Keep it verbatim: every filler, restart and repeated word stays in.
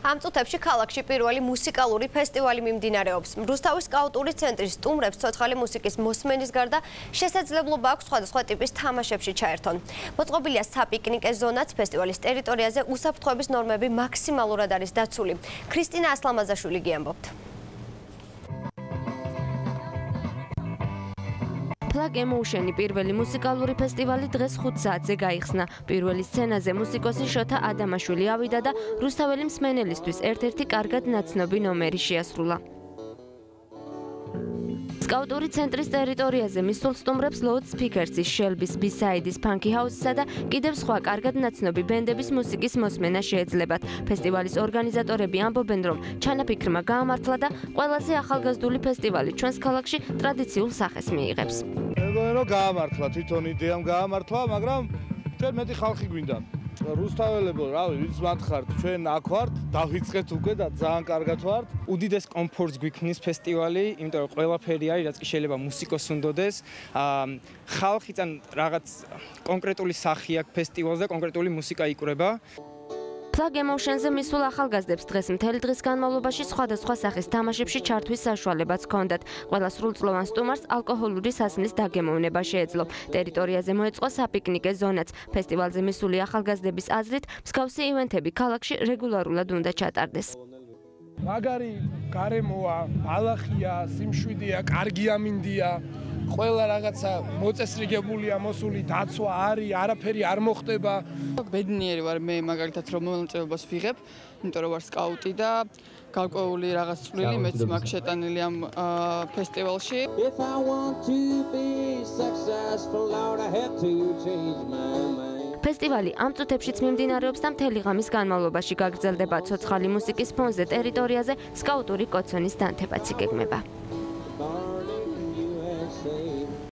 ამ წუთებში ქალაქში პირველი მუსიკალური ფესტივალი მიმდინარეობს. რუსთავის სკაუტური ცენტრის სტუმრებს ცოცხალი მუსიკის მოსმენის გარდა შესაძლებლობა აქვს სხვადასხვა ტიპის თამაშებში ჩაერთონ. მოწყობილია საპიკნიკე ზონაც, ფესტივალის ტერიტორიაზე უსაფრთხოების ნორმები მაქსიმალურად არის დაცული. ქრისტინა ასლამაზაშვილი გიამბობთ. Plug Emotion-ი პირველი მუსიკალური ფესტივალი დღეს ხუთ საათზე გაიხსნა. პირველი სცენაზე მუსიკოსი შოთა ადამაშვილი ავიდა და რუსთაველი მსმენელისთვის ერთ-ერთი კარგად ნაცნობი ნომერი შეასრულა. სკაუტური ცენტრის ტერიტორიაზე მისულ სტუმრებს Loud Speakers-ის, Shelby-ის, B-Side-ის, Funky House-ისა და კიდევ სხვა კარგად ნაცნობი ბენდების მუსიკის მოსმენა შეეძლებათ. ფესტივალის ორგანიზატორები ამბობენ, რომ ჩანაფიქრმა გაამართლა და ყველაზე ახალგაზრდული ფესტივალი ჩვენს ქალაქში ტრადიციულ სახეს მიიღებს. მეგონი რომ გაამართლა, თვითონ იდეამ გაამართლა, მაგრამ ჩვენ მეტი ხალხი გვინდა. რუსთაველებო, რავი, ვინც მათხართ, ჩვენ აქ ვართ, დავიწყეთ უკვე და ძალიან კარგად ვართ. უდიდეს კომფორტს გვიქმნის ფესტივალი, იმიტომ რომ ყველაფერი არის, რაც კი შეიძლება მუსიკოს უნდოდეს. ხალხი თან რაღაც კონკრეტული სახი აქვს ფესტივალზე და კონკრეტული მუსიკა იკვრება. Plug Emotion-ზე მისულ ახალგაზრდებს დღეს მთელი დღის განმავლობაში სხვადასხვა სახის თამაშებში ჩართვის საშუალებაც ჰქონდათ. ყველა სრულწლოვან სტუმარს ალკოჰოლური სასმლის დაგემოვნება შეეძლო. ტერიტორიაზე მოეწყო საპიკნიკე ზონაც. ფესტივალზე მისული ახალგაზრდების აზრით, მსგავსი ივენთები ქალაქში რეგულარულად უნდა ჩატარდეს. მაგარი გარემოა, ბალახია, სიმშვიდეა, კარგი ამინდია. ყველა რაღაცა მოწესრიგებულია, მოსული დაცვა არის, არაფერი არ მოხდება. ბედნიერი ვარ მე მაგალითად რომ მონაწილეობას ვიღებ, იმიტომ რომ ვარ სკაუტი და გარკვეული რაღაც წვლილი მეც მაქვს შეტანილი ამ ფესტივალში. ფესტივალი ამ წუთებშიც მიმდინარეობს და მთელი ღამის განმავლობაში გაგრძელდება. ცოცხალი მუსიკის ფონზე ტერიტორიაზე სკაუტური კოცონის დანთებაც იგეგმება.